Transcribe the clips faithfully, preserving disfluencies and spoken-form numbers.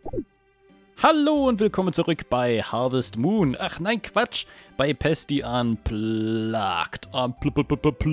Hallo und willkommen zurück bei Harvest Moon. Ach nein, Quatsch. Bei Pesty Unplugged. Unplugged.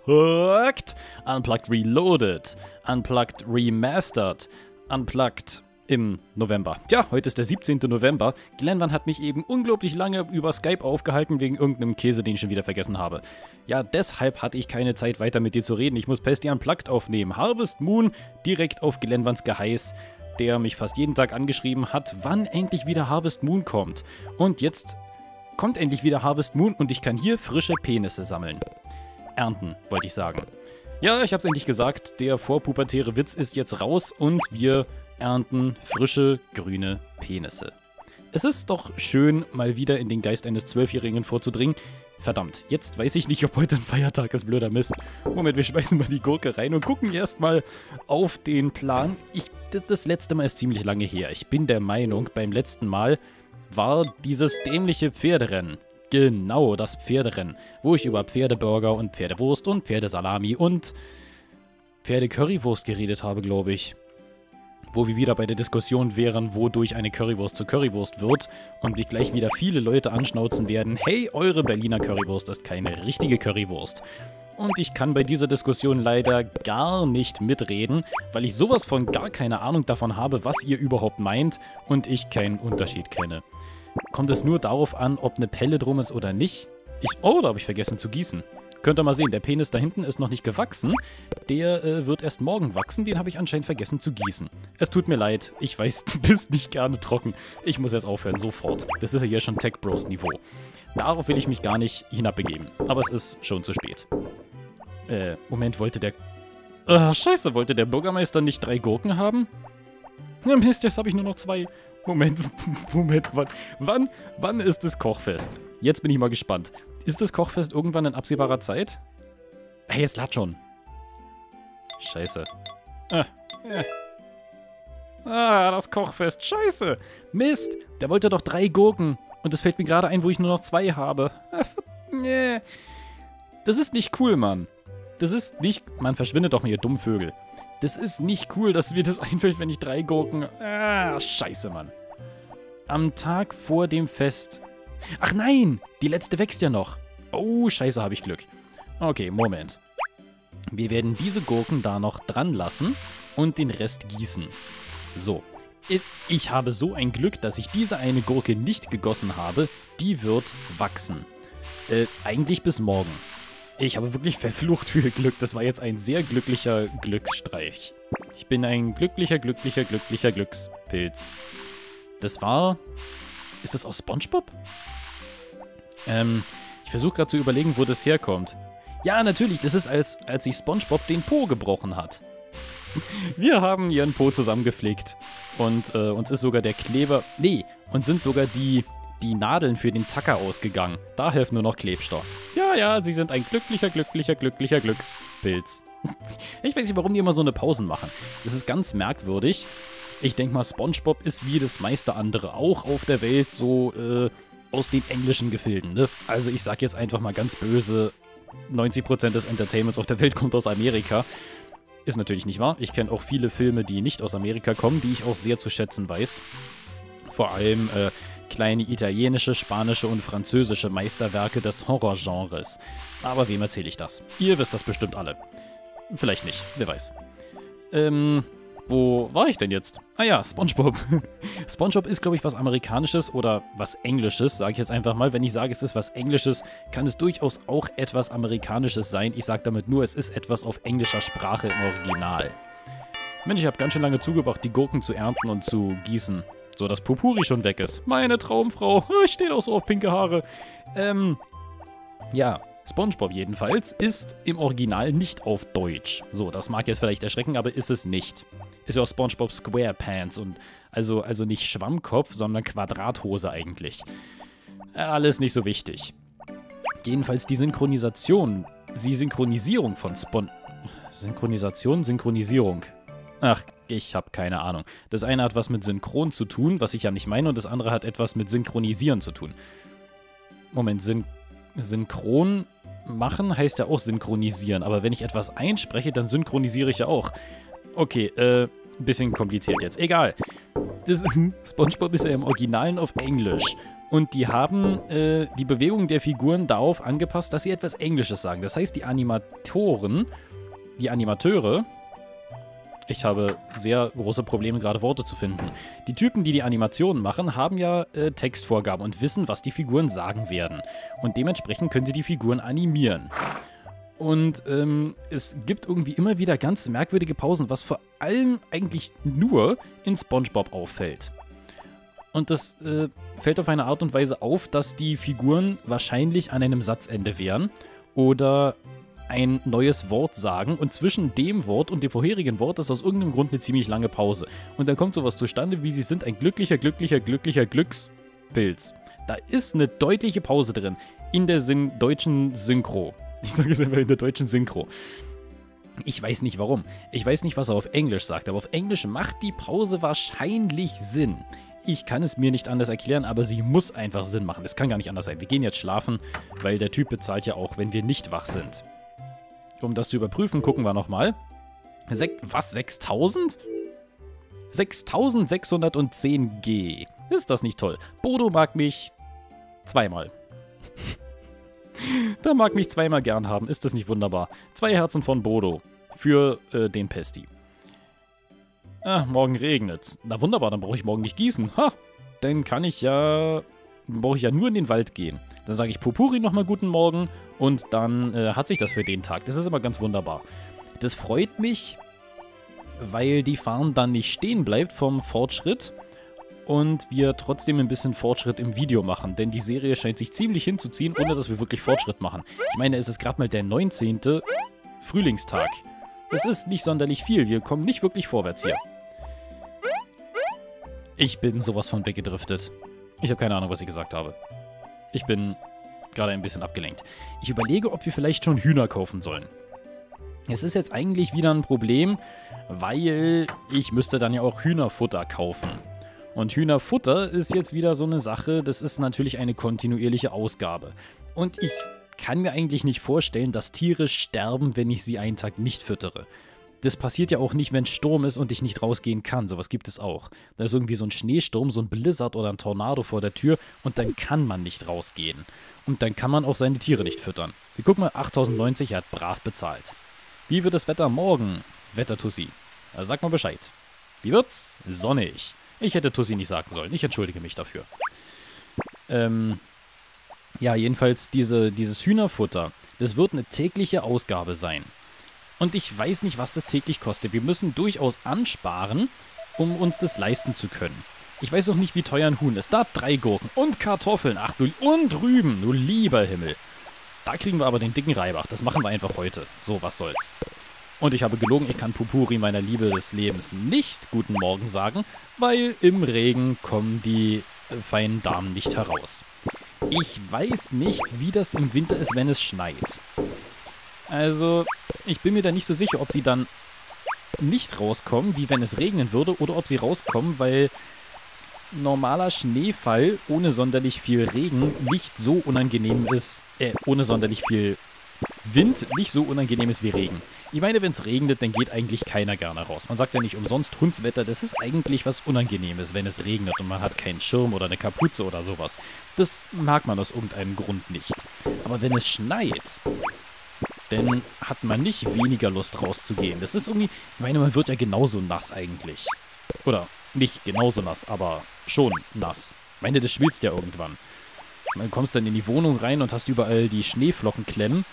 Unplugged Reloaded. Unplugged Remastered. Unplugged im November. Tja, heute ist der siebzehnte November. Glenvan hat mich eben unglaublich lange über Skype aufgehalten wegen irgendeinem Käse, den ich schon wieder vergessen habe. Ja, deshalb hatte ich keine Zeit weiter mit dir zu reden. Ich muss Pesty Unplugged aufnehmen. Harvest Moon direkt auf Glenvans Geheiß, der mich fast jeden Tag angeschrieben hat, wann endlich wieder Harvest Moon kommt. Und jetzt kommt endlich wieder Harvest Moon und ich kann hier frische Penisse sammeln. Ernten, wollte ich sagen. Ja, ich hab's endlich gesagt, der vorpubertäre Witz ist jetzt raus und wir ernten frische, grüne Penisse. Es ist doch schön, mal wieder in den Geist eines Zwölfjährigen vorzudringen. Verdammt, jetzt weiß ich nicht, ob heute ein Feiertag ist, blöder Mist. Moment, wir schmeißen mal die Gurke rein und gucken erstmal auf den Plan. Ich, das letzte Mal ist ziemlich lange her. Ich bin der Meinung, beim letzten Mal war dieses dämliche Pferderennen. Genau, das Pferderennen, wo ich über Pferdeburger und Pferdewurst und Pferdesalami und Pferdecurrywurst geredet habe, glaube ich. Wo wir wieder bei der Diskussion wären, wodurch eine Currywurst zu Currywurst wird und mich gleich wieder viele Leute anschnauzen werden, hey, eure Berliner Currywurst ist keine richtige Currywurst. Und ich kann bei dieser Diskussion leider gar nicht mitreden, weil ich sowas von gar keine Ahnung davon habe, was ihr überhaupt meint und ich keinen Unterschied kenne. Kommt es nur darauf an, ob eine Pelle drum ist oder nicht? Ich, oh, da habe ich vergessen zu gießen. Könnt ihr mal sehen, der Penis da hinten ist noch nicht gewachsen. Der äh, wird erst morgen wachsen, den habe ich anscheinend vergessen zu gießen. Es tut mir leid, ich weiß, du bist nicht gerne trocken. Ich muss jetzt aufhören, sofort. Das ist ja hier schon Tech Bros Niveau. Darauf will ich mich gar nicht hinabbegeben. Aber es ist schon zu spät. Äh, Moment, wollte der... Ah, scheiße, wollte der Bürgermeister nicht drei Gurken haben? Ja, Mist, jetzt habe ich nur noch zwei. Moment, Moment, wann, wann, wann ist das Kochfest? Jetzt bin ich mal gespannt. Ist das Kochfest irgendwann in absehbarer Zeit? Hey, jetzt lad schon. Scheiße. Ah, ja. ah, das Kochfest. Scheiße. Mist. Der wollte doch drei Gurken. Und es fällt mir gerade ein, wo ich nur noch zwei habe. Nee. Das ist nicht cool, Mann. Das ist nicht... Mann, verschwindet doch mal, ihr dummen Vögel. Das ist nicht cool, dass mir das einfällt, wenn ich drei Gurken... Ah, scheiße, Mann. Am Tag vor dem Fest... Ach nein, die letzte wächst ja noch. Oh, scheiße, habe ich Glück. Okay, Moment. Wir werden diese Gurken da noch dran lassen und den Rest gießen. So, ich, ich habe so ein Glück, dass ich diese eine Gurke nicht gegossen habe. Die wird wachsen. Äh, eigentlich bis morgen. Ich habe wirklich verflucht viel Glück. Das war jetzt ein sehr glücklicher Glücksstreich. Ich bin ein glücklicher, glücklicher, glücklicher Glückspilz. Das war... Ist das aus SpongeBob? Ähm, ich versuche gerade zu überlegen, wo das herkommt. Ja, natürlich, das ist, als, als sich SpongeBob den Po gebrochen hat. Wir haben ihren Po zusammengeflickt. Und äh, uns ist sogar der Kleber... Nee, uns sind sogar die, die Nadeln für den Tacker ausgegangen. Da hilft nur noch Klebstoff. Ja, ja, sie sind ein glücklicher, glücklicher, glücklicher Glückspilz. Ich weiß nicht, warum die immer so eine Pausen machen. Das ist ganz merkwürdig. Ich denke mal, SpongeBob ist wie das meiste andere auch auf der Welt so äh, aus den englischen Gefilden, ne? Also ich sag jetzt einfach mal ganz böse, neunzig Prozent des Entertainments auf der Welt kommt aus Amerika. Ist natürlich nicht wahr. Ich kenne auch viele Filme, die nicht aus Amerika kommen, die ich auch sehr zu schätzen weiß. Vor allem äh, kleine italienische, spanische und französische Meisterwerke des Horrorgenres. Aber wem erzähle ich das? Ihr wisst das bestimmt alle. Vielleicht nicht, wer weiß. Ähm... Wo war ich denn jetzt? Ah ja, SpongeBob. SpongeBob ist, glaube ich, was Amerikanisches oder was Englisches, sage ich jetzt einfach mal. Wenn ich sage, es ist was Englisches, kann es durchaus auch etwas Amerikanisches sein. Ich sage damit nur, es ist etwas auf englischer Sprache im Original. Mensch, ich habe ganz schön lange zugebracht, die Gurken zu ernten und zu gießen. So, dass Pupuri schon weg ist. Meine Traumfrau. Ich stehe auch so auf pinke Haare. Ähm, ja. SpongeBob jedenfalls ist im Original nicht auf Deutsch. So, das mag jetzt vielleicht erschrecken, aber ist es nicht. Ist ja auch SpongeBob SquarePants und also, also nicht Schwammkopf, sondern Quadrathose eigentlich. Alles nicht so wichtig. Jedenfalls die Synchronisation, die Synchronisierung von Spon... Synchronisation, Synchronisierung. Ach, ich habe keine Ahnung. Das eine hat was mit Synchron zu tun, was ich ja nicht meine, und das andere hat etwas mit Synchronisieren zu tun. Moment, Syn Synchron machen heißt ja auch synchronisieren, aber wenn ich etwas einspreche, dann synchronisiere ich ja auch. Okay, äh, ein bisschen kompliziert jetzt. Egal. das, SpongeBob ist ja im Originalen auf Englisch. Und die haben äh, die Bewegung der Figuren darauf angepasst, dass sie etwas Englisches sagen. Das heißt, die Animatoren, die Animateure, ich habe sehr große Probleme, gerade Worte zu finden. Die Typen, die die Animationen machen, haben ja äh, Textvorgaben und wissen, was die Figuren sagen werden. Und dementsprechend können sie die Figuren animieren. Und ähm, es gibt irgendwie immer wieder ganz merkwürdige Pausen, was vor allem eigentlich nur in SpongeBob auffällt. Und das äh, fällt auf eine Art und Weise auf, dass die Figuren wahrscheinlich an einem Satzende wären oder ein neues Wort sagen und zwischen dem Wort und dem vorherigen Wort ist aus irgendeinem Grund eine ziemlich lange Pause. Und dann kommt sowas zustande, wie sie sind ein glücklicher, glücklicher, glücklicher Glückspilz. Da ist eine deutliche Pause drin in der Syn- deutschen Synchro. Ich sage es einfach in der deutschen Synchro. Ich weiß nicht warum. Ich weiß nicht, was er auf Englisch sagt, aber auf Englisch macht die Pause wahrscheinlich Sinn. Ich kann es mir nicht anders erklären, aber sie muss einfach Sinn machen. Es kann gar nicht anders sein. Wir gehen jetzt schlafen, weil der Typ bezahlt ja auch, wenn wir nicht wach sind. Um das zu überprüfen, gucken wir nochmal. Was? sechstausend? sechstausendsechshundertzehn G. Ist das nicht toll? Bodo mag mich zweimal. Der mag mich zweimal gern haben. Ist das nicht wunderbar? Zwei Herzen von Bodo. Für äh, den Pesti. Ah, morgen regnet's. Na wunderbar, dann brauche ich morgen nicht gießen. Ha! Dann kann ich ja... Dann brauche ich ja nur in den Wald gehen. Dann sage ich Pupuri nochmal guten Morgen und dann äh, hat sich das für den Tag. Das ist immer ganz wunderbar. Das freut mich, weil die Farm dann nicht stehen bleibt vom Fortschritt und wir trotzdem ein bisschen Fortschritt im Video machen. Denn die Serie scheint sich ziemlich hinzuziehen, ohne dass wir wirklich Fortschritt machen. Ich meine, es ist gerade mal der neunzehnte Frühlingstag. Das ist nicht sonderlich viel. Wir kommen nicht wirklich vorwärts hier. Ich bin sowas von weggedriftet. Ich habe keine Ahnung, was ich gesagt habe. Ich bin gerade ein bisschen abgelenkt. Ich überlege, ob wir vielleicht schon Hühner kaufen sollen. Es ist jetzt eigentlich wieder ein Problem, weil ich müsste dann ja auch Hühnerfutter kaufen. Und Hühnerfutter ist jetzt wieder so eine Sache, das ist natürlich eine kontinuierliche Ausgabe. Und ich kann mir eigentlich nicht vorstellen, dass Tiere sterben, wenn ich sie einen Tag nicht füttere. Das passiert ja auch nicht, wenn Sturm ist und ich nicht rausgehen kann. Sowas gibt es auch. Da ist irgendwie so ein Schneesturm, so ein Blizzard oder ein Tornado vor der Tür und dann kann man nicht rausgehen. Und dann kann man auch seine Tiere nicht füttern. Wir gucken mal, achttausendneunzig, er hat brav bezahlt. Wie wird das Wetter morgen? Wetter-Tussi. Also sag mal Bescheid. Wie wird's? Sonnig. Ich hätte Tussi nicht sagen sollen. Ich entschuldige mich dafür. Ähm, ja, jedenfalls diese, dieses Hühnerfutter, das wird eine tägliche Ausgabe sein. Und ich weiß nicht, was das täglich kostet. Wir müssen durchaus ansparen, um uns das leisten zu können. Ich weiß auch nicht, wie teuer ein Huhn ist. Da drei Gurken und Kartoffeln. Ach du, und Rüben. Du lieber Himmel. Da kriegen wir aber den dicken Reibach. Das machen wir einfach heute. So, was soll's. Und ich habe gelogen, ich kann Pupuri, meiner Liebe des Lebens, nicht guten Morgen sagen, weil im Regen kommen die äh, feinen Damen nicht heraus. Ich weiß nicht, wie das im Winter ist, wenn es schneit. Also, ich bin mir da nicht so sicher, ob sie dann nicht rauskommen, wie wenn es regnen würde, oder ob sie rauskommen, weil normaler Schneefall ohne sonderlich viel Regen nicht so unangenehm ist, äh, ohne sonderlich viel Wind nicht so unangenehm ist wie Regen. Ich meine, wenn es regnet, dann geht eigentlich keiner gerne raus. Man sagt ja nicht umsonst Hundswetter, das ist eigentlich was Unangenehmes, wenn es regnet und man hat keinen Schirm oder eine Kapuze oder sowas. Das mag man aus irgendeinem Grund nicht. Aber wenn es schneit, dann hat man nicht weniger Lust rauszugehen. Das ist irgendwie, ich meine, man wird ja genauso nass eigentlich. Oder nicht genauso nass, aber schon nass. Ich meine, das schmilzt ja irgendwann. Dann kommst dann in die Wohnung rein und hast überall die Schneeflocken klemmen.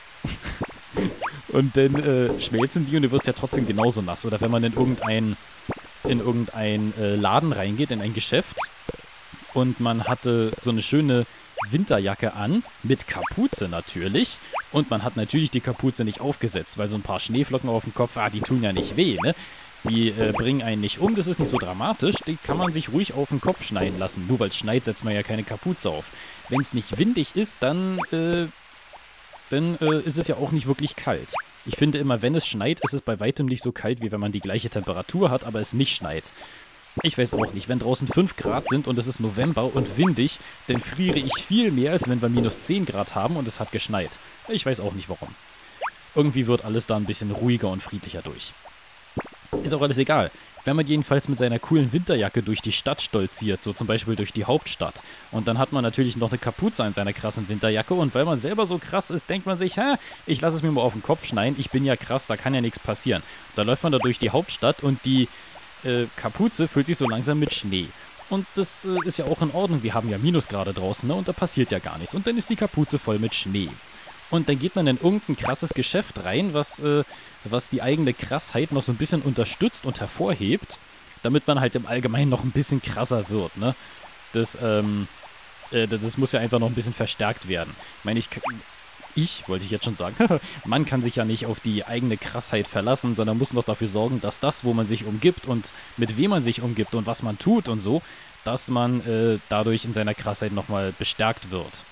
Und dann äh, schmelzen die und du wirst ja trotzdem genauso nass. Oder wenn man in irgendein, in irgendein äh, Laden reingeht, in ein Geschäft, und man hatte so eine schöne Winterjacke an, mit Kapuze natürlich. Und man hat natürlich die Kapuze nicht aufgesetzt, weil so ein paar Schneeflocken auf dem Kopf, ah, die tun ja nicht weh, ne? Die äh, bringen einen nicht um, das ist nicht so dramatisch. Die kann man sich ruhig auf den Kopf schneiden lassen. Nur weil es schneit, setzt man ja keine Kapuze auf. Wenn es nicht windig ist, dann, äh, dann äh, ist es ja auch nicht wirklich kalt. Ich finde immer, wenn es schneit, ist es bei weitem nicht so kalt, wie wenn man die gleiche Temperatur hat, aber es nicht schneit. Ich weiß auch nicht, wenn draußen fünf Grad sind und es ist November und windig, dann friere ich viel mehr, als wenn wir minus zehn Grad haben und es hat geschneit. Ich weiß auch nicht warum. Irgendwie wird alles da ein bisschen ruhiger und friedlicher durch. Ist auch alles egal. Wenn man jedenfalls mit seiner coolen Winterjacke durch die Stadt stolziert, so zum Beispiel durch die Hauptstadt. Und dann hat man natürlich noch eine Kapuze an seiner krassen Winterjacke und weil man selber so krass ist, denkt man sich, hä, ich lasse es mir mal auf den Kopf schneiden, ich bin ja krass, da kann ja nichts passieren. Da läuft man da durch die Hauptstadt und die äh, Kapuze füllt sich so langsam mit Schnee. Und das äh, ist ja auch in Ordnung, wir haben ja Minusgrade draußen, ne, und da passiert ja gar nichts. Und dann ist die Kapuze voll mit Schnee. Und dann geht man in irgendein krasses Geschäft rein, was, äh, was die eigene Krassheit noch so ein bisschen unterstützt und hervorhebt, damit man halt im Allgemeinen noch ein bisschen krasser wird, ne? Das, ähm, äh, das muss ja einfach noch ein bisschen verstärkt werden. Ich meine, ich, ich wollte ich jetzt schon sagen, man kann sich ja nicht auf die eigene Krassheit verlassen, sondern muss noch dafür sorgen, dass das, wo man sich umgibt und mit wem man sich umgibt und was man tut und so, dass man äh, dadurch in seiner Krassheit nochmal bestärkt wird.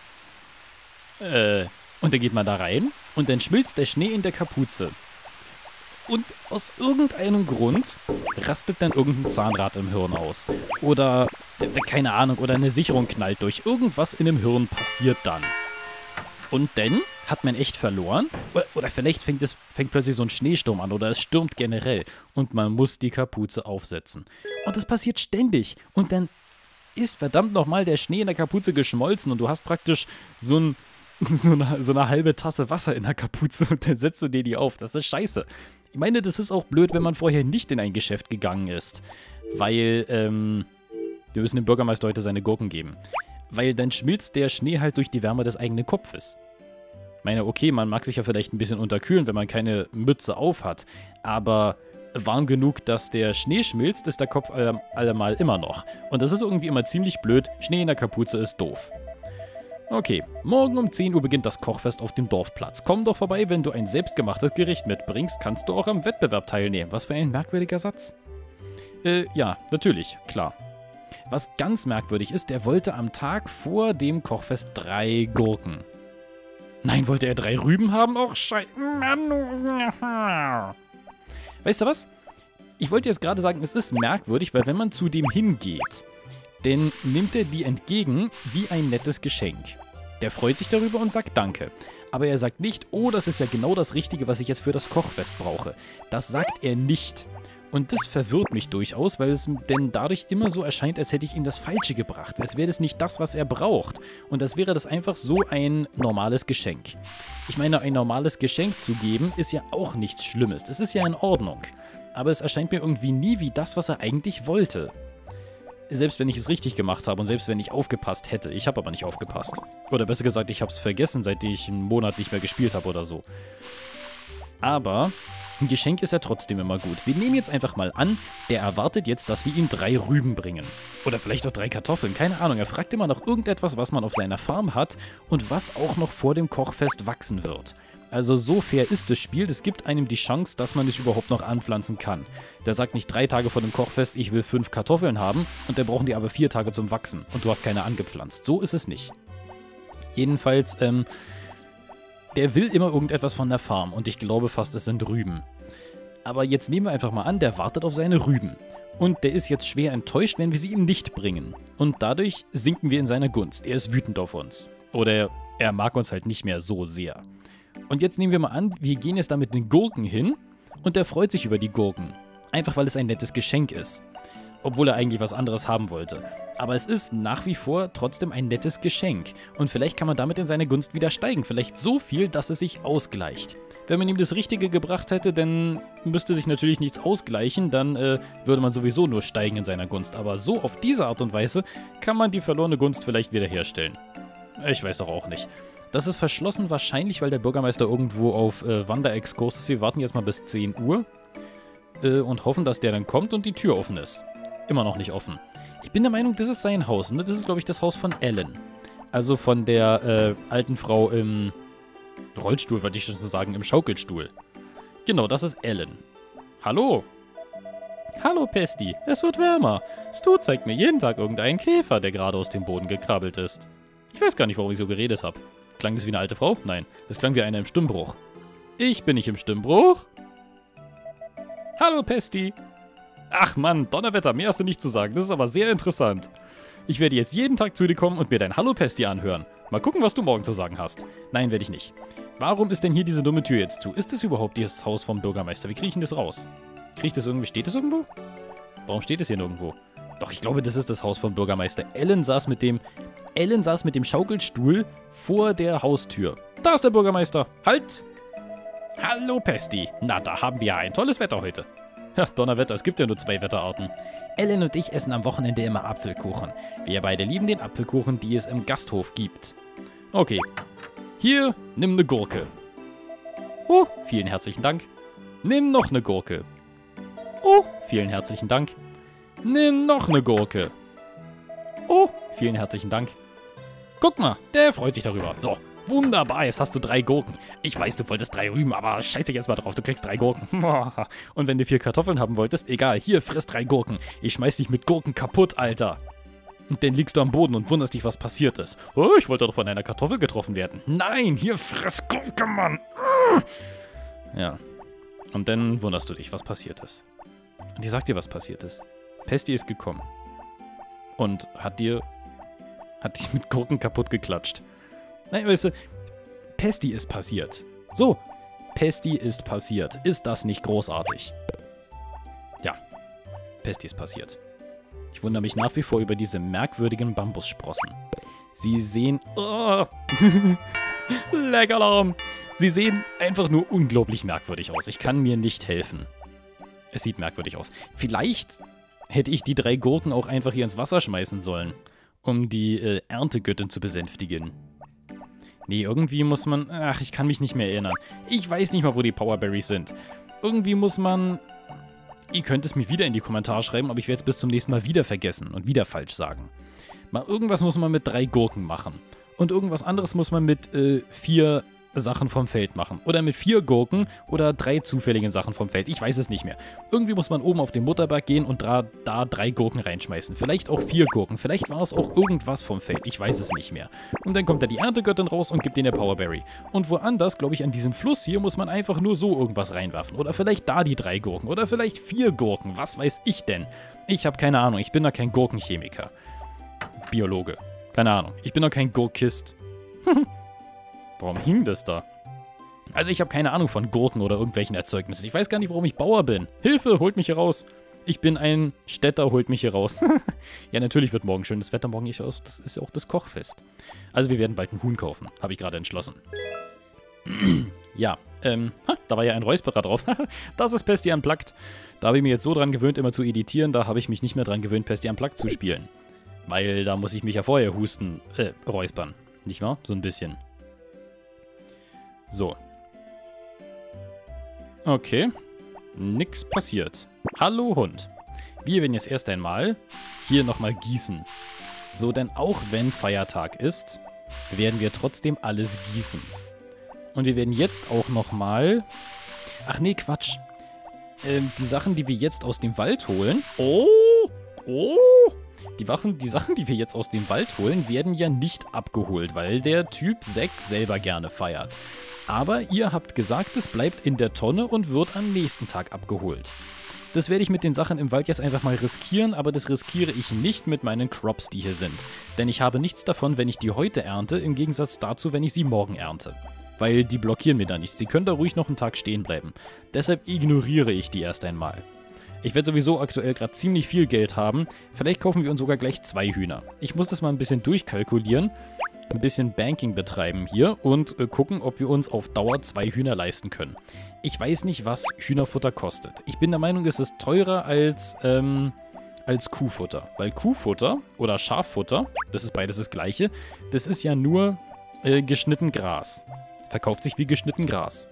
Äh... Und dann geht man da rein und dann schmilzt der Schnee in der Kapuze. Und aus irgendeinem Grund rastet dann irgendein Zahnrad im Hirn aus. Oder, keine Ahnung, oder eine Sicherung knallt durch. Irgendwas in dem Hirn passiert dann. Und dann hat man echt verloren. Oder, oder vielleicht fängt, es, fängt plötzlich so ein Schneesturm an oder es stürmt generell. Und man muss die Kapuze aufsetzen. Und das passiert ständig. Und dann ist verdammt nochmal der Schnee in der Kapuze geschmolzen und du hast praktisch so ein... So eine, so eine halbe Tasse Wasser in der Kapuze und dann setzt du dir die auf. Das ist scheiße. Ich meine, das ist auch blöd, wenn man vorher nicht in ein Geschäft gegangen ist. Weil, ähm, wir müssen dem Bürgermeister heute seine Gurken geben. Weil dann schmilzt der Schnee halt durch die Wärme des eigenen Kopfes. Ich meine, okay, man mag sich ja vielleicht ein bisschen unterkühlen, wenn man keine Mütze auf hat. Aber warm genug, dass der Schnee schmilzt, ist der Kopf alle, allemal immer noch. Und das ist irgendwie immer ziemlich blöd. Schnee in der Kapuze ist doof. Okay, morgen um zehn Uhr beginnt das Kochfest auf dem Dorfplatz. Komm doch vorbei, wenn du ein selbstgemachtes Gericht mitbringst, kannst du auch am Wettbewerb teilnehmen. Was für ein merkwürdiger Satz. Äh, ja, natürlich, klar. Was ganz merkwürdig ist, der wollte am Tag vor dem Kochfest drei Gurken. Nein, wollte er drei Rüben haben? Och, scheiße. Weißt du was? Ich wollte jetzt gerade sagen, es ist merkwürdig, weil wenn man zu dem hingeht, dann nimmt er die entgegen wie ein nettes Geschenk. Der freut sich darüber und sagt Danke. Aber er sagt nicht, oh, das ist ja genau das Richtige, was ich jetzt für das Kochfest brauche. Das sagt er nicht. Und das verwirrt mich durchaus, weil es denn dadurch immer so erscheint, als hätte ich ihm das Falsche gebracht. Als wäre das nicht das, was er braucht. Und als wäre das einfach so ein normales Geschenk. Ich meine, ein normales Geschenk zu geben, ist ja auch nichts Schlimmes. Es ist ja in Ordnung. Aber es erscheint mir irgendwie nie wie das, was er eigentlich wollte. Selbst wenn ich es richtig gemacht habe und selbst wenn ich aufgepasst hätte. Ich habe aber nicht aufgepasst. Oder besser gesagt, ich habe es vergessen, seit ich einen Monat nicht mehr gespielt habe oder so. Aber ein Geschenk ist ja trotzdem immer gut. Wir nehmen jetzt einfach mal an, der erwartet jetzt, dass wir ihm drei Rüben bringen. Oder vielleicht auch drei Kartoffeln, keine Ahnung. Er fragt immer nach irgendetwas, was man auf seiner Farm hat und was auch noch vor dem Kochfest wachsen wird. Also so fair ist das Spiel, es gibt einem die Chance, dass man es überhaupt noch anpflanzen kann. Der sagt nicht drei Tage vor dem Kochfest, ich will fünf Kartoffeln haben und dann brauchen die aber vier Tage zum Wachsen und du hast keine angepflanzt. So ist es nicht. Jedenfalls, ähm, der will immer irgendetwas von der Farm und ich glaube fast, es sind Rüben. Aber jetzt nehmen wir einfach mal an, der wartet auf seine Rüben. Und der ist jetzt schwer enttäuscht, wenn wir sie ihm nicht bringen. Und dadurch sinken wir in seiner Gunst. Er ist wütend auf uns. Oder er mag uns halt nicht mehr so sehr. Und jetzt nehmen wir mal an, wir gehen jetzt da mit den Gurken hin und der freut sich über die Gurken. Einfach weil es ein nettes Geschenk ist. Obwohl er eigentlich was anderes haben wollte. Aber es ist nach wie vor trotzdem ein nettes Geschenk. Und vielleicht kann man damit in seine Gunst wieder steigen. Vielleicht so viel, dass es sich ausgleicht. Wenn man ihm das Richtige gebracht hätte, dann müsste sich natürlich nichts ausgleichen. Dann äh, würde man sowieso nur steigen in seiner Gunst. Aber so auf diese Art und Weise kann man die verlorene Gunst vielleicht wiederherstellen. Ich weiß doch auch nicht. Das ist verschlossen wahrscheinlich, weil der Bürgermeister irgendwo auf äh, Wanderexkurs ist. Wir warten jetzt mal bis zehn Uhr äh, und hoffen, dass der dann kommt und die Tür offen ist. Immer noch nicht offen. Ich bin der Meinung, das ist sein Haus. Ne? Das ist, glaube ich, das Haus von Ellen. Also von der äh, alten Frau im Rollstuhl, wollte ich schon so sagen, im Schaukelstuhl. Genau, das ist Ellen. Hallo. Hallo, Pesti. Es wird wärmer. Stu zeigt mir jeden Tag irgendeinen Käfer, der gerade aus dem Boden gekrabbelt ist. Ich weiß gar nicht, warum ich so geredet habe. Klang das wie eine alte Frau? Nein, es klang wie einer im Stimmbruch. Ich bin nicht im Stimmbruch. Hallo, Pesti. Ach Mann, Donnerwetter, mehr hast du nicht zu sagen. Das ist aber sehr interessant. Ich werde jetzt jeden Tag zu dir kommen und mir dein Hallo, Pesti anhören. Mal gucken, was du morgen zu sagen hast. Nein, werde ich nicht. Warum ist denn hier diese dumme Tür jetzt zu? Ist das überhaupt das Haus vom Bürgermeister? Wie kriege ich denn das raus? Kriege ich das irgendwie? Steht das irgendwo? Warum steht es hier nirgendwo? Doch, ich glaube, das ist das Haus vom Bürgermeister. Ellen saß mit dem... Ellen saß mit dem Schaukelstuhl vor der Haustür. Da ist der Bürgermeister. Halt! Hallo, Pesti. Na, da haben wir ja ein tolles Wetter heute. Ja, Donnerwetter, es gibt ja nur zwei Wetterarten. Ellen und ich essen am Wochenende immer Apfelkuchen. Wir beide lieben den Apfelkuchen, die es im Gasthof gibt. Okay. Hier, nimm eine Gurke. Oh, vielen herzlichen Dank. Nimm noch eine Gurke. Oh, vielen herzlichen Dank. Nimm noch eine Gurke. Oh, vielen herzlichen Dank. Guck mal, der freut sich darüber. So, wunderbar, jetzt hast du drei Gurken. Ich weiß, du wolltest drei Rüben, aber scheiß dich jetzt mal drauf, du kriegst drei Gurken. Und wenn du vier Kartoffeln haben wolltest, egal, hier, friss drei Gurken. Ich schmeiß dich mit Gurken kaputt, Alter. Und dann liegst du am Boden und wunderst dich, was passiert ist. Oh, ich wollte doch von einer Kartoffel getroffen werden. Nein, hier, friss Gurke, Mann. Ja. Und dann wunderst du dich, was passiert ist. Und ich sag dir, was passiert ist. Pesti ist gekommen. Und hat dir... hat dich mit Gurken kaputt geklatscht. Nein, weißt du, Pesti ist passiert. So, Pesti ist passiert. Ist das nicht großartig? Ja, Pesti ist passiert. Ich wundere mich nach wie vor über diese merkwürdigen Bambussprossen. Sie sehen... Oh, Leckerlarm! Sie sehen einfach nur unglaublich merkwürdig aus. Ich kann mir nicht helfen. Es sieht merkwürdig aus. Vielleicht hätte ich die drei Gurken auch einfach hier ins Wasser schmeißen sollen, um die äh, Erntegöttin zu besänftigen. Nee, irgendwie muss man... Ach, ich kann mich nicht mehr erinnern. Ich weiß nicht mal, wo die Powerberries sind. Irgendwie muss man... Ihr könnt es mir wieder in die Kommentare schreiben, aber ich werde es bis zum nächsten Mal wieder vergessen und wieder falsch sagen. Mal irgendwas muss man mit drei Gurken machen. Und irgendwas anderes muss man mit äh, vier Sachen vom Feld machen. Oder mit vier Gurken oder drei zufälligen Sachen vom Feld. Ich weiß es nicht mehr. Irgendwie muss man oben auf den Mutterberg gehen und da, da drei Gurken reinschmeißen. Vielleicht auch vier Gurken. Vielleicht war es auch irgendwas vom Feld. Ich weiß es nicht mehr. Und dann kommt da die Erntegöttin raus und gibt ihnen eine Powerberry. Und woanders, glaube ich, an diesem Fluss hier, muss man einfach nur so irgendwas reinwerfen. Oder vielleicht da die drei Gurken. Oder vielleicht vier Gurken. Was weiß ich denn? Ich habe keine Ahnung. Ich bin da kein Gurkenchemiker. Biologe. Keine Ahnung. Ich bin doch kein Gurkist. Warum hing das da? Also ich habe keine Ahnung von Gurken oder irgendwelchen Erzeugnissen. Ich weiß gar nicht, warum ich Bauer bin. Hilfe, holt mich hier raus. Ich bin ein Städter, holt mich hier raus. Ja, natürlich wird morgen schönes Wetter. Morgen ist ja auch, das ist ja auch das Kochfest. Also wir werden bald ein Huhn kaufen. Habe ich gerade entschlossen. Ja, ähm, ha, da war ja ein Räusperer drauf. Das ist Pesti Unplugged. Da habe ich mich jetzt so dran gewöhnt, immer zu editieren. Da habe ich mich nicht mehr dran gewöhnt, Pesti Unplugged zu spielen. Weil da muss ich mich ja vorher husten, äh, räuspern. Nicht wahr? So ein bisschen. So. Okay. Nix passiert. Hallo Hund. Wir werden jetzt erst einmal hier nochmal gießen. So, denn auch wenn Feiertag ist, werden wir trotzdem alles gießen. Und wir werden jetzt auch nochmal... Ach nee, Quatsch. Ähm, die Sachen, die wir jetzt aus dem Wald holen... Oh! Oh! Die, Wachen, die Sachen, die wir jetzt aus dem Wald holen, werden ja nicht abgeholt, weil der Typ Zack selber gerne feiert. Aber ihr habt gesagt, es bleibt in der Tonne und wird am nächsten Tag abgeholt. Das werde ich mit den Sachen im Wald jetzt einfach mal riskieren, aber das riskiere ich nicht mit meinen Crops, die hier sind. Denn ich habe nichts davon, wenn ich die heute ernte, im Gegensatz dazu, wenn ich sie morgen ernte. Weil die blockieren mir da nichts. Sie können da ruhig noch einen Tag stehen bleiben. Deshalb ignoriere ich die erst einmal. Ich werde sowieso aktuell gerade ziemlich viel Geld haben. Vielleicht kaufen wir uns sogar gleich zwei Hühner. Ich muss das mal ein bisschen durchkalkulieren, ein bisschen Banking betreiben hier und äh, gucken, ob wir uns auf Dauer zwei Hühner leisten können. Ich weiß nicht, was Hühnerfutter kostet. Ich bin der Meinung, es ist teurer als, ähm, als Kuhfutter. Weil Kuhfutter oder Schaffutter, das ist beides das gleiche, das ist ja nur äh, geschnitten Gras. Verkauft sich wie geschnitten Gras.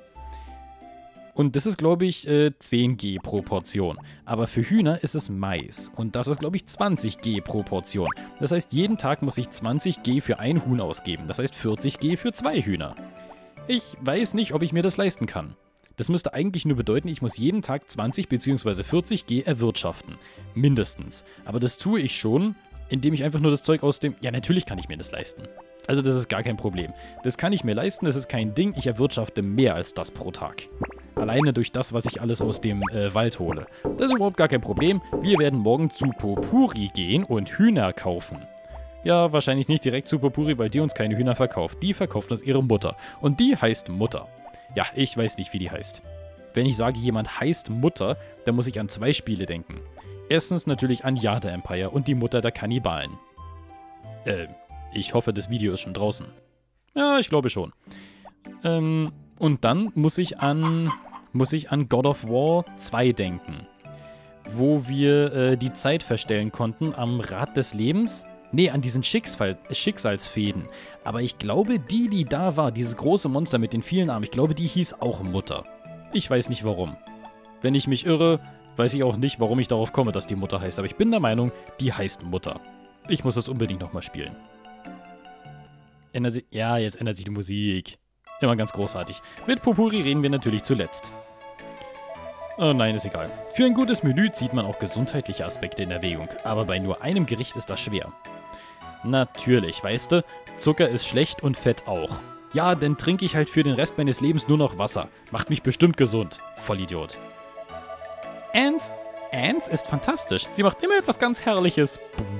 Und das ist, glaube ich, äh, zehn G pro Portion. Aber für Hühner ist es Mais. Und das ist, glaube ich, zwanzig G pro Portion. Das heißt, jeden Tag muss ich zwanzig G für ein Huhn ausgeben. Das heißt, vierzig G für zwei Hühner. Ich weiß nicht, ob ich mir das leisten kann. Das müsste eigentlich nur bedeuten, ich muss jeden Tag zwanzig bzw. vierzig G erwirtschaften. Mindestens. Aber das tue ich schon, indem ich einfach nur das Zeug aus dem... Ja, natürlich kann ich mir das leisten. Also das ist gar kein Problem. Das kann ich mir leisten, das ist kein Ding. Ich erwirtschafte mehr als das pro Tag. Alleine durch das, was ich alles aus dem äh, Wald hole. Das ist überhaupt gar kein Problem. Wir werden morgen zu Popuri gehen und Hühner kaufen. Ja, wahrscheinlich nicht direkt zu Popuri, weil die uns keine Hühner verkauft. Die verkauft uns ihre Mutter. Und die heißt Mutter. Ja, ich weiß nicht, wie die heißt. Wenn ich sage, jemand heißt Mutter, dann muss ich an zwei Spiele denken. Erstens natürlich Aniata Empire und die Mutter der Kannibalen. Äh, ich hoffe, das Video ist schon draußen. Ja, ich glaube schon. Ähm, und dann muss ich an, muss ich an God of War zwei denken. Wo wir äh, die Zeit verstellen konnten am Rad des Lebens. Nee, an diesen Schicksal Schicksalsfäden. Aber ich glaube, die, die da war, dieses große Monster mit den vielen Armen, ich glaube, die hieß auch Mutter. Ich weiß nicht warum. Wenn ich mich irre, weiß ich auch nicht, warum ich darauf komme, dass die Mutter heißt. Aber ich bin der Meinung, die heißt Mutter. Ich muss das unbedingt nochmal spielen. Ändert sich, ja, jetzt ändert sich die Musik. Immer ganz großartig. Mit Popuri reden wir natürlich zuletzt. Oh nein, ist egal. Für ein gutes Menü zieht man auch gesundheitliche Aspekte in Erwägung. Aber bei nur einem Gericht ist das schwer. Natürlich, weißt du, Zucker ist schlecht und Fett auch. Ja, dann trinke ich halt für den Rest meines Lebens nur noch Wasser. Macht mich bestimmt gesund. Vollidiot. Ans, Ans ist fantastisch. Sie macht immer etwas ganz Herrliches.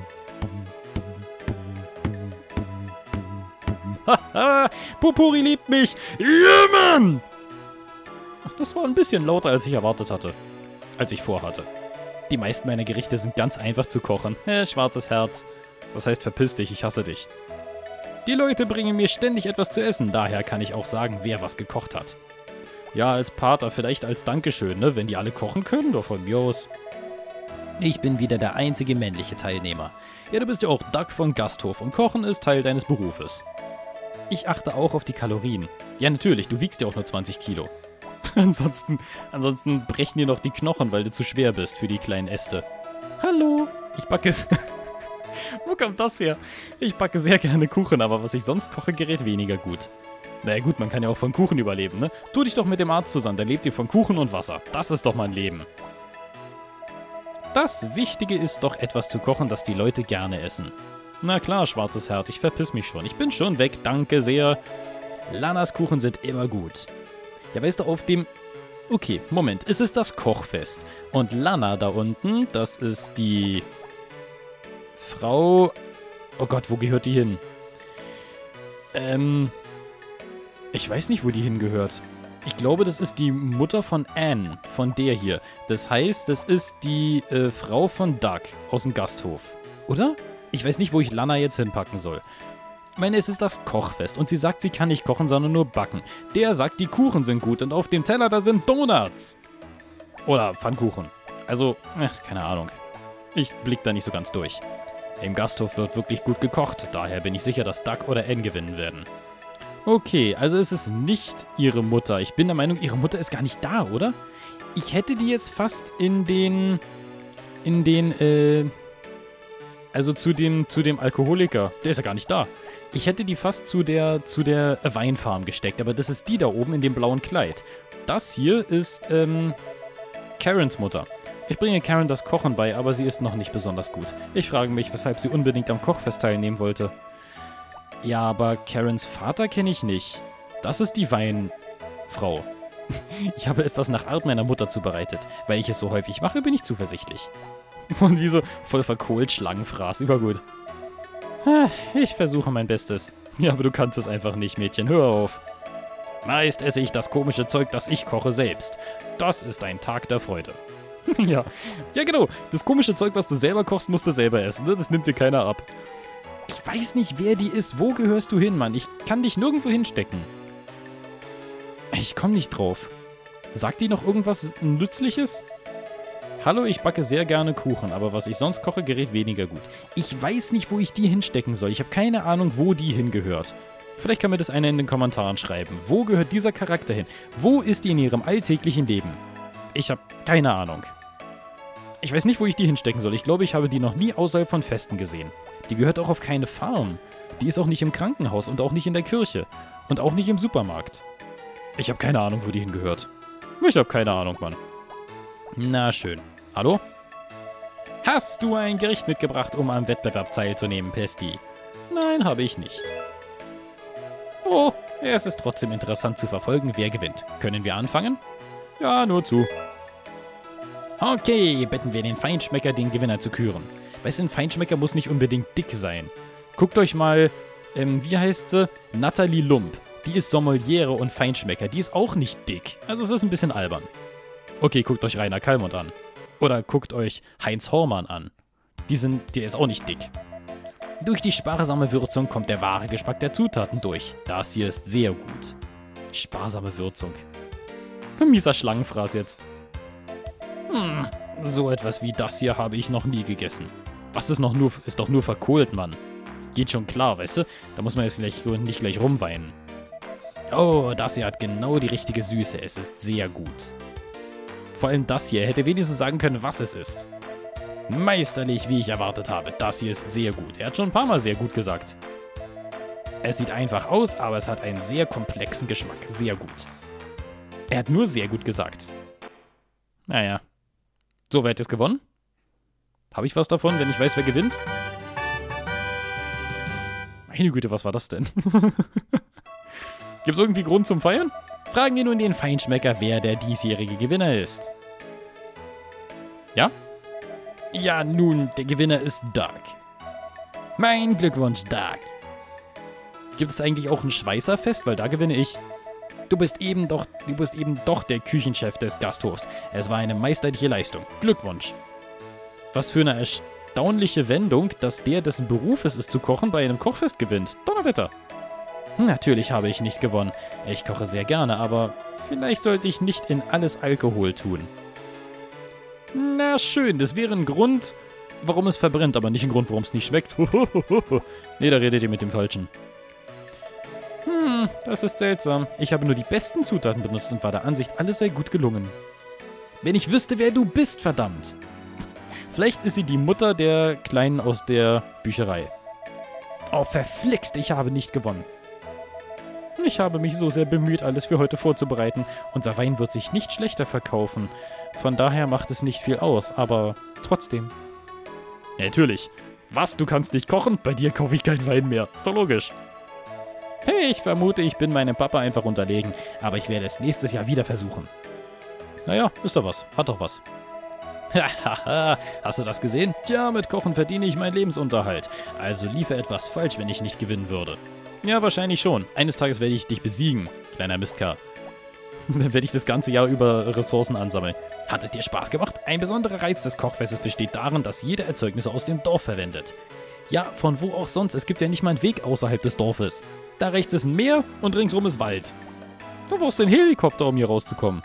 Haha, Popuri liebt mich. Ja, Mann! Ach, das war ein bisschen lauter, als ich erwartet hatte. Als ich vorhatte. Die meisten meiner Gerichte sind ganz einfach zu kochen. Äh, schwarzes Herz. Das heißt, verpiss dich, ich hasse dich. Die Leute bringen mir ständig etwas zu essen, daher kann ich auch sagen, wer was gekocht hat. Ja, als Pater, vielleicht als Dankeschön, ne? Wenn die alle kochen können, doch von mir aus. Ich bin wieder der einzige männliche Teilnehmer. Ja, du bist ja auch Duck von Gasthof und Kochen ist Teil deines Berufes. Ich achte auch auf die Kalorien. Ja, natürlich, du wiegst ja auch nur zwanzig Kilo. ansonsten, ansonsten brechen dir noch die Knochen, weil du zu schwer bist für die kleinen Äste. Hallo, ich backe... Wo kommt das her? Ich backe sehr gerne Kuchen, aber was ich sonst koche, gerät weniger gut. Naja gut, man kann ja auch von Kuchen überleben, ne? Tu dich doch mit dem Arzt zusammen, dann lebt ihr von Kuchen und Wasser. Das ist doch mein Leben. Das Wichtige ist doch, etwas zu kochen, das die Leute gerne essen. Na klar, schwarzes Herz, ich verpiss mich schon. Ich bin schon weg, danke sehr. Lanas Kuchen sind immer gut. Ja, weißt du, auf dem... Okay, Moment, es ist das Kochfest. Und Lana da unten, das ist die... Frau... Oh Gott, wo gehört die hin? Ähm... Ich weiß nicht, wo die hingehört. Ich glaube, das ist die Mutter von Anne, von der hier. Das heißt, das ist die äh, Frau von Doug aus dem Gasthof. Oder? Ich weiß nicht, wo ich Lana jetzt hinpacken soll. Ich meine, es ist das Kochfest und sie sagt, sie kann nicht kochen, sondern nur backen. Der sagt, die Kuchen sind gut und auf dem Teller, da sind Donuts. Oder Pfannkuchen. Also, ach, keine Ahnung. Ich blick da nicht so ganz durch. Im Gasthof wird wirklich gut gekocht, daher bin ich sicher, dass Doug oder Anne gewinnen werden. Okay, also es ist nicht ihre Mutter. Ich bin der Meinung, ihre Mutter ist gar nicht da, oder? Ich hätte die jetzt fast in den... In den, äh... Also zu dem, zu dem Alkoholiker. Der ist ja gar nicht da. Ich hätte die fast zu der, zu der Weinfarm gesteckt, aber das ist die da oben in dem blauen Kleid. Das hier ist, ähm... Karens Mutter. Ich bringe Karen das Kochen bei, aber sie ist noch nicht besonders gut. Ich frage mich, weshalb sie unbedingt am Kochfest teilnehmen wollte. Ja, aber Karens Vater kenne ich nicht. Das ist die Weinfrau. Ich habe etwas nach Art meiner Mutter zubereitet. Weil ich es so häufig mache, bin ich zuversichtlich. Und wie so voll verkohlt Schlangenfraß. Übergut. Ich versuche mein Bestes. Ja, aber du kannst es einfach nicht, Mädchen. Hör auf. Meist esse ich das komische Zeug, das ich koche, selbst. Das ist ein Tag der Freude. Ja. Ja, genau. Das komische Zeug, was du selber kochst, musst du selber essen. Das nimmt dir keiner ab. Ich weiß nicht, wer die ist. Wo gehörst du hin, Mann? Ich kann dich nirgendwo hinstecken. Ich komme nicht drauf. Sagt die noch irgendwas Nützliches? Hallo, ich backe sehr gerne Kuchen, aber was ich sonst koche, gerät weniger gut. Ich weiß nicht, wo ich die hinstecken soll. Ich habe keine Ahnung, wo die hingehört. Vielleicht kann mir das einer in den Kommentaren schreiben. Wo gehört dieser Charakter hin? Wo ist die in ihrem alltäglichen Leben? Ich habe keine Ahnung. Ich weiß nicht, wo ich die hinstecken soll. Ich glaube, ich habe die noch nie außerhalb von Festen gesehen. Die gehört auch auf keine Farm. Die ist auch nicht im Krankenhaus und auch nicht in der Kirche. Und auch nicht im Supermarkt. Ich habe keine Ahnung, wo die hingehört. Ich habe keine Ahnung, Mann. Na schön. Hallo? Hast du ein Gericht mitgebracht, um am Wettbewerb teilzunehmen, Pesti? Nein, habe ich nicht. Oh, es ist trotzdem interessant zu verfolgen, wer gewinnt. Können wir anfangen? Ja, nur zu. Okay, bitten wir den Feinschmecker, den Gewinner zu küren. Weißt du, ein Feinschmecker muss nicht unbedingt dick sein. Guckt euch mal, ähm, wie heißt sie? Nathalie Lump. Die ist Sommeliere und Feinschmecker. Die ist auch nicht dick. Also es ist ein bisschen albern. Okay, guckt euch Rainer Kallmund an. Oder guckt euch Heinz Hormann an. Die sind, der ist auch nicht dick. Durch die sparsame Würzung kommt der wahre Geschmack der Zutaten durch. Das hier ist sehr gut. Sparsame Würzung. Mieser Schlangenfraß jetzt. Hm, so etwas wie das hier habe ich noch nie gegessen. Was ist noch nur, ist doch nur verkohlt, Mann. Geht schon klar, weißt du? Da muss man jetzt gleich, nicht gleich rumweinen. Oh, das hier hat genau die richtige Süße. Es ist sehr gut. Vor allem das hier. Hätte wenigstens sagen können, was es ist. Meisterlich, wie ich erwartet habe. Das hier ist sehr gut. Er hat schon ein paar Mal sehr gut gesagt. Es sieht einfach aus, aber es hat einen sehr komplexen Geschmack. Sehr gut. Er hat nur sehr gut gesagt. Naja. So, wer hat jetzt gewonnen? Habe ich was davon, wenn ich weiß, wer gewinnt? Meine Güte, was war das denn? Gibt es irgendwie Grund zum Feiern? Fragen wir nun den Feinschmecker, wer der diesjährige Gewinner ist. Ja? Ja, nun, der Gewinner ist Doug. Mein Glückwunsch, Doug. Gibt es eigentlich auch ein Schweißerfest? Weil da gewinne ich. Du bist eben doch, du bist eben doch der Küchenchef des Gasthofs. Es war eine meisterliche Leistung. Glückwunsch. Was für eine erstaunliche Wendung, dass der, dessen Beruf es ist zu kochen, bei einem Kochfest gewinnt. Donnerwetter. Natürlich habe ich nicht gewonnen. Ich koche sehr gerne, aber vielleicht sollte ich nicht in alles Alkohol tun. Na schön, das wäre ein Grund, warum es verbrennt, aber nicht ein Grund, warum es nicht schmeckt. Nee, da redet ihr mit dem Falschen. Hm, das ist seltsam. Ich habe nur die besten Zutaten benutzt und war der Ansicht, alles sei gut gelungen. Wenn ich wüsste, wer du bist, verdammt. Vielleicht ist sie die Mutter der Kleinen aus der Bücherei. Oh, verflixt, ich habe nicht gewonnen. Ich habe mich so sehr bemüht, alles für heute vorzubereiten. Unser Wein wird sich nicht schlechter verkaufen. Von daher macht es nicht viel aus, aber trotzdem. Ja, natürlich. Was, du kannst nicht kochen? Bei dir kaufe ich keinen Wein mehr. Ist doch logisch. Hey, ich vermute, ich bin meinem Papa einfach unterlegen. Aber ich werde es nächstes Jahr wieder versuchen. Naja, ist doch was. Hat doch was. Hahaha, hast du das gesehen? Tja, mit Kochen verdiene ich meinen Lebensunterhalt. Also liefe etwas falsch, wenn ich nicht gewinnen würde. Ja, wahrscheinlich schon. Eines Tages werde ich dich besiegen, kleiner Mistkerl. Dann werde ich das ganze Jahr über Ressourcen ansammeln. Hat es dir Spaß gemacht? Ein besonderer Reiz des Kochfestes besteht darin, dass jeder Erzeugnisse aus dem Dorf verwendet. Ja, von wo auch sonst. Es gibt ja nicht mal einen Weg außerhalb des Dorfes. Da rechts ist ein Meer und ringsrum ist Wald. Du brauchst den Helikopter, um hier rauszukommen.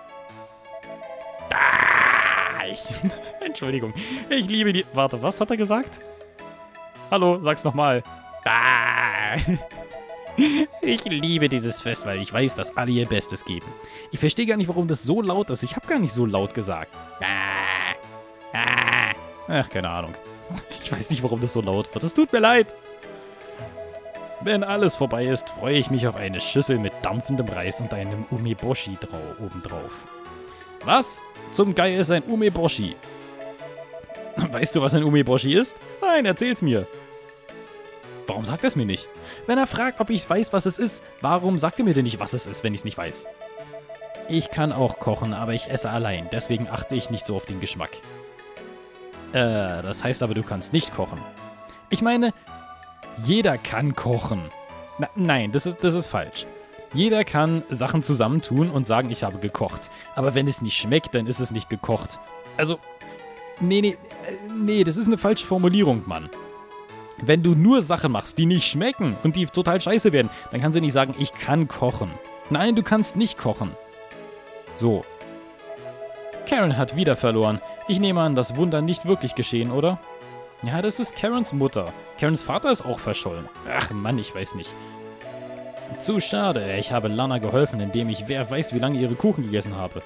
Ah, ich, Entschuldigung. Ich liebe die... Warte, was hat er gesagt? Hallo, sag's nochmal. Ah. Ich liebe dieses Fest, weil ich weiß, dass alle ihr Bestes geben. Ich verstehe gar nicht, warum das so laut ist. Ich habe gar nicht so laut gesagt. Ah. Ah. Ach, keine Ahnung. Ich weiß nicht, warum das so laut wird. Es tut mir leid. Wenn alles vorbei ist, freue ich mich auf eine Schüssel mit dampfendem Reis und einem Umeboshi obendrauf. Was? Zum Geier ist ein Umeboshi. Weißt du, was ein Umeboshi ist? Nein, erzähl's mir. Warum sagt er es mir nicht? Wenn er fragt, ob ich weiß, was es ist, warum sagt er mir denn nicht, was es ist, wenn ich es nicht weiß? Ich kann auch kochen, aber ich esse allein. Deswegen achte ich nicht so auf den Geschmack. Äh, das heißt aber, du kannst nicht kochen. Ich meine, jeder kann kochen. Na, nein, das ist, das ist falsch. Jeder kann Sachen zusammentun und sagen, ich habe gekocht. Aber wenn es nicht schmeckt, dann ist es nicht gekocht. Also, nee, nee, nee, das ist eine falsche Formulierung, Mann. Wenn du nur Sachen machst, die nicht schmecken und die total scheiße werden, dann kannst du nicht sagen, ich kann kochen. Nein, du kannst nicht kochen. So. Karen hat wieder verloren. Ich nehme an, das Wunder nicht wirklich geschehen, oder? Ja, das ist Karens Mutter. Karens Vater ist auch verschollen. Ach Mann, ich weiß nicht. Zu schade. Ich habe Lana geholfen, indem ich wer weiß, wie lange ihre Kuchen gegessen habe.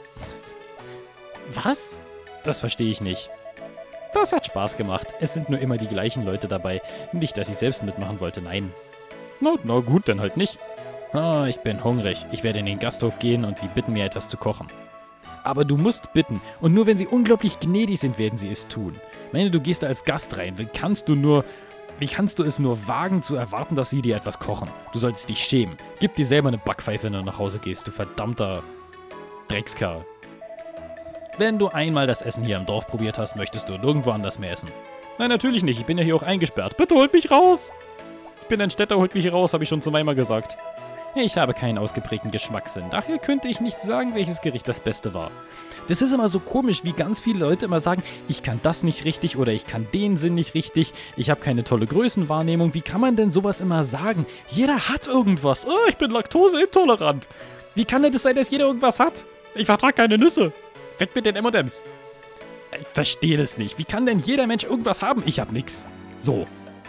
Was? Das verstehe ich nicht. Das hat Spaß gemacht. Es sind nur immer die gleichen Leute dabei. Nicht, dass ich selbst mitmachen wollte, nein. Na, na gut, dann halt nicht. Oh, ich bin hungrig. Ich werde in den Gasthof gehen und sie bitten, mir etwas zu kochen. Aber du musst bitten. Und nur wenn sie unglaublich gnädig sind, werden sie es tun. Ich meine, du gehst da als Gast rein. Wie kannst du nur... Wie kannst du es nur wagen zu erwarten, dass sie dir etwas kochen? Du solltest dich schämen. Gib dir selber eine Backpfeife, wenn du nach Hause gehst, du verdammter Dreckskerl. Wenn du einmal das Essen hier im Dorf probiert hast, möchtest du nirgendwo anders mehr essen. Nein, natürlich nicht. Ich bin ja hier auch eingesperrt. Bitte holt mich raus! Ich bin ein Städter, holt mich hier raus, habe ich schon zweimal gesagt. Ich habe keinen ausgeprägten Geschmackssinn, daher könnte ich nicht sagen, welches Gericht das Beste war. Das ist immer so komisch, wie ganz viele Leute immer sagen, ich kann das nicht richtig oder ich kann den Sinn nicht richtig, ich habe keine tolle Größenwahrnehmung. Wie kann man denn sowas immer sagen? Jeder hat irgendwas. Oh, ich bin laktoseintolerant. Wie kann denn das sein, dass jeder irgendwas hat? Ich vertrage keine Nüsse. Weg mit den M und M's. Ich verstehe das nicht. Wie kann denn jeder Mensch irgendwas haben? Ich habe nix. So.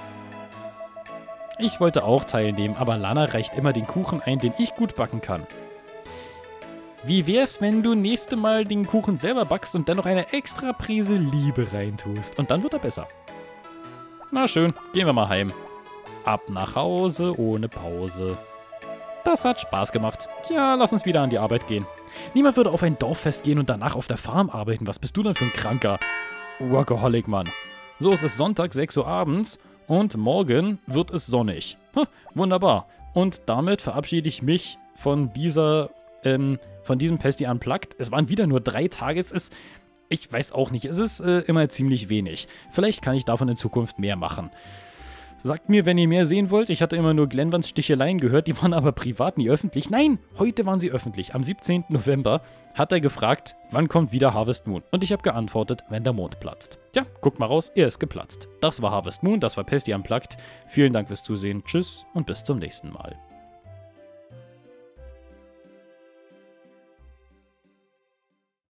Ich wollte auch teilnehmen, aber Lana reicht immer den Kuchen ein, den ich gut backen kann. Wie wär's, wenn du nächste Mal den Kuchen selber backst und dann noch eine extra Prise Liebe reintust? Und dann wird er besser. Na schön, gehen wir mal heim. Ab nach Hause ohne Pause. Das hat Spaß gemacht. Tja, lass uns wieder an die Arbeit gehen. Niemand würde auf ein Dorffest gehen und danach auf der Farm arbeiten. Was bist du denn für ein kranker Workaholic, Mann? So, es ist Sonntag, sechs Uhr abends und morgen wird es sonnig. Hm, wunderbar. Und damit verabschiede ich mich von dieser... Ähm, von diesem Pesty Unplugged. Es waren wieder nur drei Tage. Es ist, ich weiß auch nicht, es ist äh, immer ziemlich wenig. Vielleicht kann ich davon in Zukunft mehr machen. Sagt mir, wenn ihr mehr sehen wollt. Ich hatte immer nur Glenvans Sticheleien gehört, die waren aber privat, nie öffentlich. Nein, heute waren sie öffentlich. Am siebzehnten November hat er gefragt, wann kommt wieder Harvest Moon? Und ich habe geantwortet, wenn der Mond platzt. Tja, guckt mal raus, er ist geplatzt. Das war Harvest Moon, das war Pesty Unplugged. Vielen Dank fürs Zusehen, tschüss und bis zum nächsten Mal.